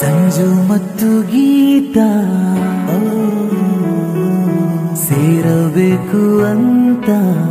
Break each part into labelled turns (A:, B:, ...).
A: ಸಂಜು ಮತ್ತು ಗೀತಾ ಸೇರಬೇಕು ಅಂತ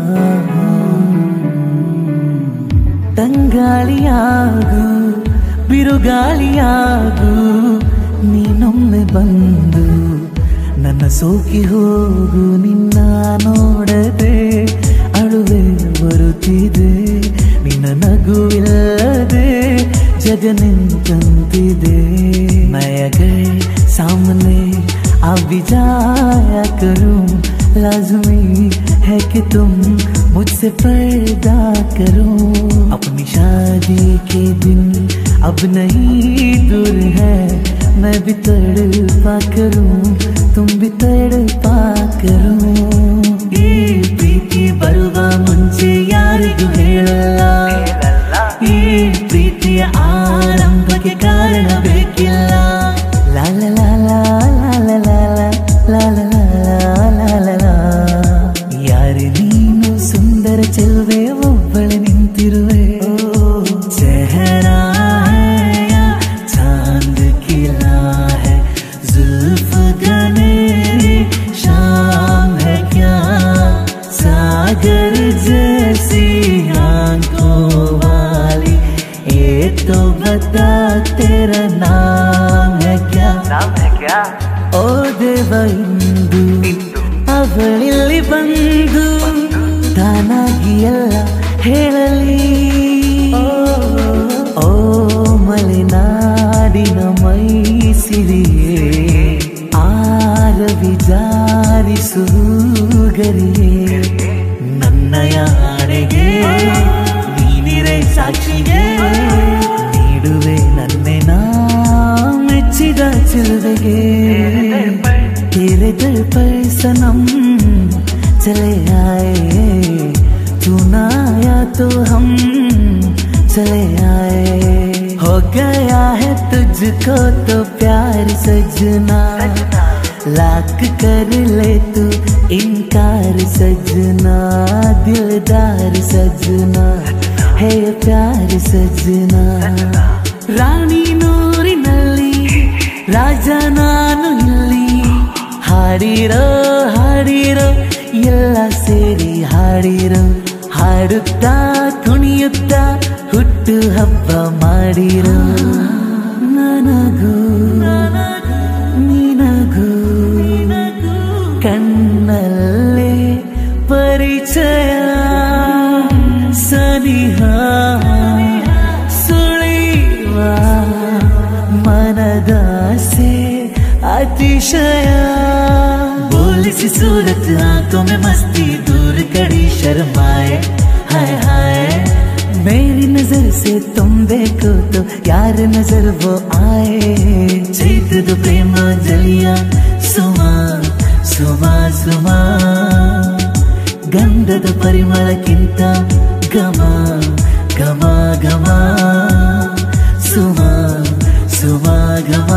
A: ತಂಗಾಳಿಯಾಗು ಬಿರುಗಾಳಿಯಾಗು ನೀನೊಮ್ಮೆ ಬಂದು ನನ್ನ ಸೋಕಿ ಹೋಗು. ನಿನ್ನ ನೋಡದೆ ಅಳುವೆ ಬರುತ್ತಿದೆ, ನಿನ್ನ ನಗುವಿಲ್ಲದೆ जग निंतंतिदे। मैं अगर सामने आ भी जाया करूं, लाज़मी है कि तुम मुझसे पर्दा करो। अपनी शादी के दिन अब नहीं दूर है, मैं भी तड़पा करूं, तुम भी तड़पा करो। ಈ ಪ್ರೀತಿ ಬರುವ ಮುಂಚೆ ಯಾರಿಗೂ ಹೇಳಲ್ಲ, ಈ ಪ್ರೀತಿಯ ಆರಂಭಕ್ಕೆ ಕಾರಣ ಬೇಕಿಲ್ಲ. ಲಾ ಲಾ ಲಾ ಲಾ ಲಾ ಲಾ ಲಾ ಲಾ ಲಾ ಲಾ ಲಾ. ಯಾರೇ ನೀನು ಸುಂದರ ಚೆಲುವೆ, ಒಬ್ಬಳೆ ನಿಂತಿರುವೆ. ಚೆಹರಾ है चांद खिला है, जुल्फ गनेरी शाम है क्या, सागर जैसी आंखों वाली, ये तो बता तेरा नाम है क्या, नाम है क्या. ओ देव इंदु ಅವಳಿಲ್ಲಿ ಬಂದು ತಾನಾಗಿ ಎಲ್ಲ ಹೇಳಲಿ. ಓ ಮಲೆನಾಡಿನ ಮೈಸಿರಿಯೇ, ಆರವಿ ಜಾರಿಸು ಗರಿಯೇ, ನನ್ನ ಯಾಡೆಗೆ ನೀನಿರೆ ಸಾಕ್ಷಿಗೆ, ನೀಡುವೆ ನನ್ನೆ ನಾ ಮೆಚ್ಚಿದ ಚೆಲುವೆಗೆ. तेरे दर पर सनम चले आए, चुना आया तो हम चले आए. हो गया है तुझको तो प्यार सजना, लाख कर ले तू इनकार सजना. दिलदार सजना है प्यार सजना. रानी नूरिನಲ್ಲಿ ರಾಜ ನಾನು ಇಲ್ಲಿ, ಹಾಡಿರೋ ಹಾಡಿರೋ ಎಲ್ಲ ಸೇರಿ ಹಾಡಿರೋ, ಹಾಡುತ್ತಾ ಕುಣಿಯುತ್ತಾ ಹುಟ್ಟು ಹಬ್ಬ ಮಾಡಿರೋ. ನನಗೂ ನಿನಗೂ ಕಣ್ಣಲ್ಲೇ ಪರಿಚಯ, ಸನಿಹ ಸುಳಿವ मनदासे अतिशय. बोली सी सूरत आंखों में मस्ती, दूर कड़ी शर्माए. हाय हाय मेरी नजर से तुम देखो तो यार नजर वो आए. चैत दो प्रेम जलिया सुमा सुमा सुमा, ಗಂಧದ ಪರಿಮಳಕ್ಕಿಂತ ಘಮ ಘಮ ಘಮ. ಸುಮಾ सुमा घमा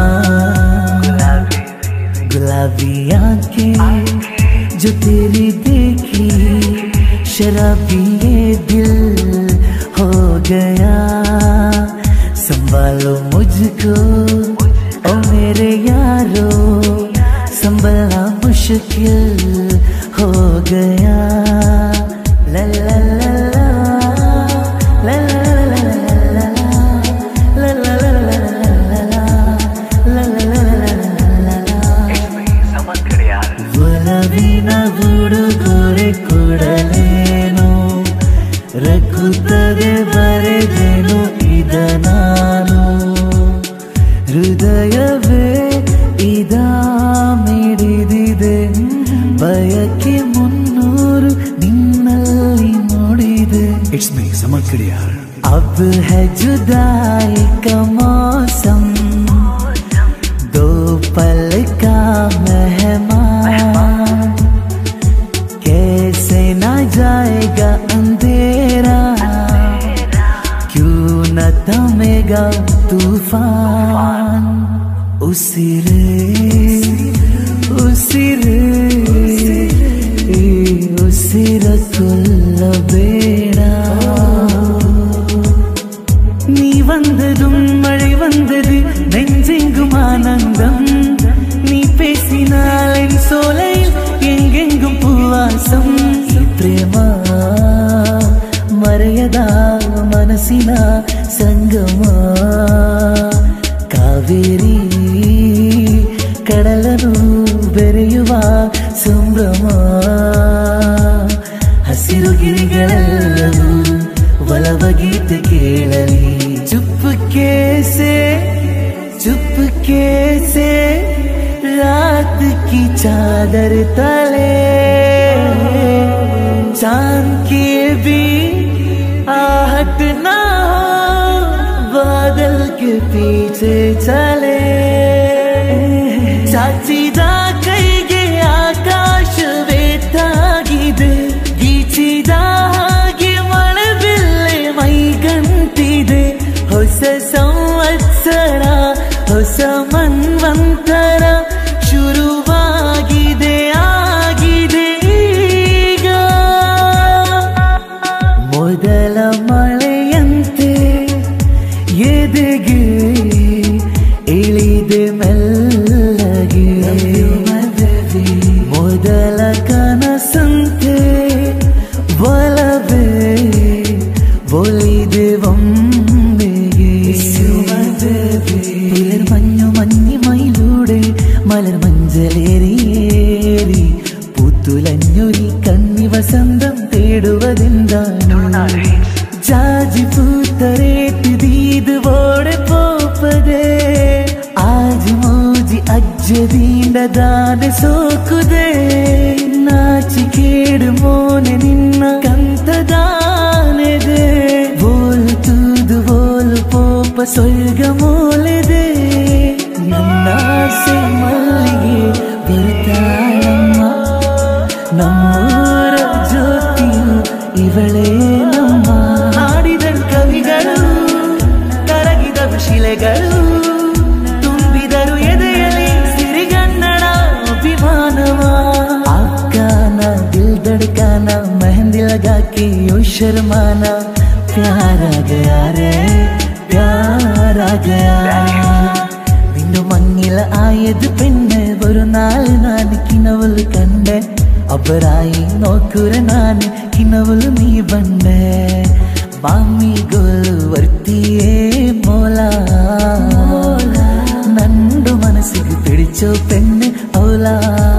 A: गुलाबी आंखें जो तेरी देखी, शराबी ये दिल हो गया. संभालो मुझको ओ मेरे यारो, संभलना मुश्किल हो गया. ला ला ला ला ला ಉಡುಗೊರೆ ಕೊಡಲೇನು, ರಕ್ಕುತ್ತದೆ ಬರೆದೇನು ಇದ ನಾನು. ಹೃದಯವೇ ಇದ ಮಿಡಿದಿದೆ, ಬಯಕೆ 300 ನಿನ್ನಲ್ಲಿ ನೋಡಿದೆ. ಇಟ್ಸ್ ಮೀ ಸಮಗ್ರ ಯಾರ್. अब है जुदाई का मौसम, दो पल का मेहमान, कैसे ना जाएगा अंधेरा, क्यों न थमेगा तूफान. उसिरे उसिरे ಉಸಿರಕೊಲ್ಲಬೇಡ. ನೀ வந்ததும் மழை வந்தது, நெஞ்செங்கும் ಕಾವೇರಿ ಕಡಲನು ಬೆರೆಯುವ ಸಂಭ್ರಮ ಹಸಿರು ಗಿರಿಗಳೆಲ್ಲವೂ ಒಲವ ಗೀತೆ ಕೇಳಲಿ चुपके से रात की चादर तले चांद की भी आहट ना हो बादल के पीछे चले चाचिदा ಕೈಗೆ ಆಕಾಶವೇತಾಗಿದೆ ಗೀಚಿದ ಹಾಗೆ ಮಳೆಬಿಲ್ಲೆ ಮೈಗಂಟಿದೆ ಹೊಸ ಸಂವತ್ಸರ ಹೊಸ ಮನ್ವಂತರ ಶುರುವಾಗಿದೆ ಆಗಿದೆ ಈಗ ಮೊದಲ ಮಳೆಯಂತೆ ಎದೆಗೆ ಇಳಿದೆ ಮೆಲ್ಲಗೆ ಮೊದಲ ಕನಸಂತೆ ಒಲವೇ ಒಲಿದೆ മഞ്ഞുമഞ്ഞിമയിലൂടെ മലർ മഞ്ചലേറിയേറി പൂത്തുലഞ്ഞൊരി കണ്ണി വസന്തം തേടുവതെന്താണ് ജാജി പൂത്തരേറ്റ് ദീതുവോടെ പോപ്പതേ ആജ് മോജി അജ്ജദീണ്ടതാനെ സോക്കുതേ നാಚಿಕೇಡು ಮೋನೆ ನಿನ್ನ ಕಂತದಾನೆದೆ ಬೋಲು ತೂದು ಬೋಲು ಪೋಪ ಸ್ವರ್ಗ ಮೂಲೆದೆ ನನ್ನಾಸೆ ಮಲ್ಲಿಗೆ ಬರ್ತಾಳಮ್ಮ ನಮ್ಮೂರ ಜ್ಯೋತಿಯು ಇವಳೇ ನಮ್ಮ ಹಾಡಿದಳು ಕವಿಗಳು ಕರಗಿದವು ಶಿಲೆಗಳು ತುಂಬಿದರು ಎದೆಯಲಿ ಸಿರಿಗನ್ನಡ ಅಭಿಮಾನವ ಅಕ್ಕನ ದಿಲ್ ಧಡ್ಕನ ಮೆಹಂದಿ ಲगा के यो शर्माना प्यार आ गया रे प्यार आ गया മങ്ങില ആയത് പെണ്ണ് ഒരു നാള് ഞാൻ കിനവല് കണ്ടേ അബറായി നോക്കുര ഞാൻ കിനവല് നീ ബണ്ടേ മാമി ഗോല് വർത്തിയേ മോല നണ്ടു മനസ്സിಗೆ പിടിച്ചോ പെണ്ണ് അവല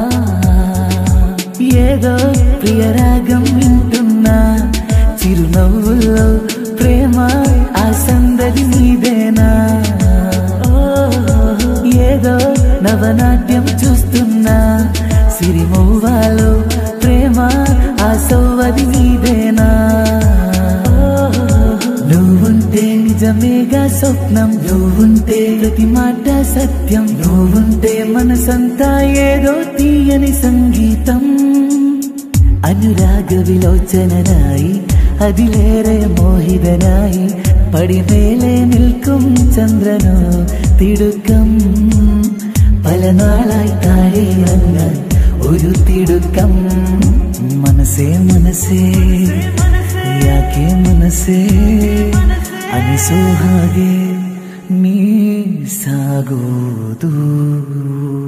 A: ఏదో ప్రియరాగం వింటున్నా చిరునవ్వుల్లో ప్రేమ ఆ సందడి నీదేనా ఏదో నవనాట్యం చూస్తున్నా సిరిమౌవాలో ప్రేమ ఆ సౌవది నీదేనా నువ్వుంటే నిజమేగా స్వప్నం నువ్వుంటే ప్రతి మాట సత్యం నువ్వుంటే మనసంతా ఏదో తీయని సంగీతం അനുരാഗ വിലോചനായി അതിലേറെ മോഹിതനായി പടിമേലെ നിൽക്കും ചന്ദ്രനോ തിടുക്കം പല നാളായി താഴെ ഇറങ്ങാൻ ഒരു തിടുക്കം മനസ്സേ മനസ്സേ ಯಾಕೆ ಮನಸ್ಸೇ ಅನಿಸೋ ಹಾಗೆ ನೀ ಸಾಗೋದು